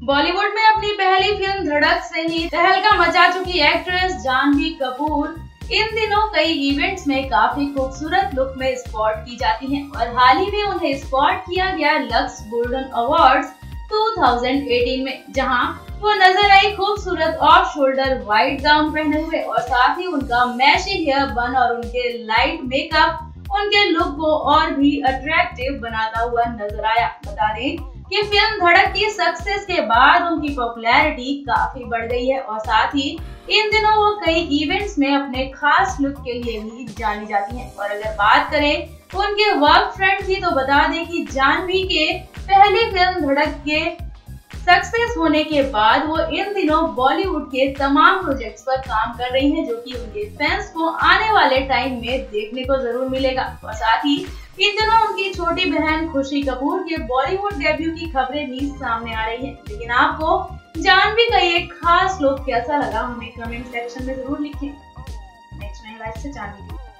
बॉलीवुड में अपनी पहली फिल्म धड़क से ही तहलका मचा चुकी एक्ट्रेस जानवी कपूर इन दिनों कई इवेंट्स में काफी खूबसूरत लुक में स्पॉट की जाती हैं और हाल ही में उन्हें स्पॉट किया गया लक्स गोल्डन अवार्ड्स 2018 में, जहां वो नजर आई खूबसूरत ऑफ शोल्डर व्हाइट गाउन पहने हुए और साथ ही उनका मैशी हेयर बन और उनके लाइट मेकअप उनके लुक को और भी अट्रैक्टिव बनाता हुआ नजर आया। बता दें कि फिल्म धड़क की सक्सेस के बाद उनकी पॉपुलैरिटी काफी बढ़ गई है और साथ ही इन दिनों वो कई इवेंट्स में अपने खास लुक के लिए भी जानी जाती हैं। और अगर बात करें उनके वर्क फ्रंट की, तो बता दें कि जानवी के पहली फिल्म धड़क के सक्सेस होने के बाद वो इन दिनों बॉलीवुड के तमाम प्रोजेक्ट्स पर काम कर रही हैं, जो कि उनके फैंस को आने वाले टाइम में देखने को जरूर मिलेगा। और साथ ही इन दिनों उनकी छोटी बहन खुशी कपूर के बॉलीवुड डेब्यू की खबरें भी सामने आ रही हैं। लेकिन आपको जानवी का ये खास लुक कैसा लगा, हमें कमेंट सेक्शन में जरूर लिखें। नेक्स्ट लाइफ से जानवी।